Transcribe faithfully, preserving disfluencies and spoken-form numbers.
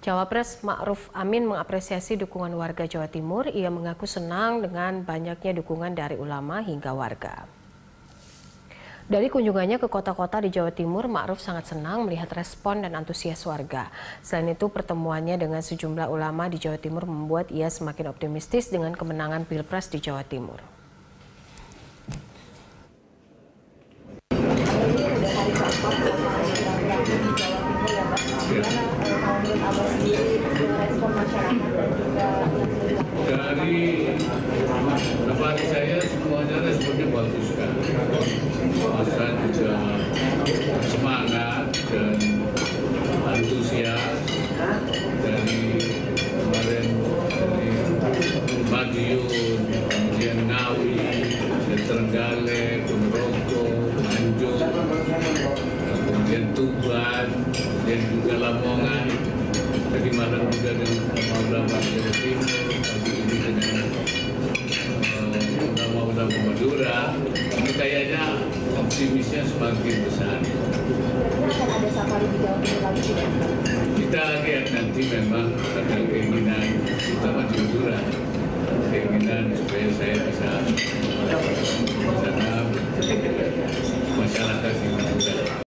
Cawapres Ma'ruf Amin mengapresiasi dukungan warga Jawa Timur. Ia mengaku senang dengan banyaknya dukungan dari ulama hingga warga. Dari kunjungannya ke kota-kota di Jawa Timur, Ma'ruf sangat senang melihat respon dan antusias warga. Selain itu, pertemuannya dengan sejumlah ulama di Jawa Timur membuat ia semakin optimistis dengan kemenangan Pilpres di Jawa Timur. Dari pribadi saya semuanya responnya bagus kan, masa juga semangat dan antusias dari kemarin dari Madiun, kemudian Ngawi, dan Trenggalek, Ponorogo, Nganjuk, kemudian Tuban, dan juga Lamongan. Tadi malam juga dengan ulama-ulama Jawa Timur, pagi ini dengan ulama-ulama uh, Madura. Ini kayaknya optimisnya semakin besar. Akan ada safari di Jawa Timur lagi tidak? Kita lihat nanti, memang ada keinginan kita maju Madura.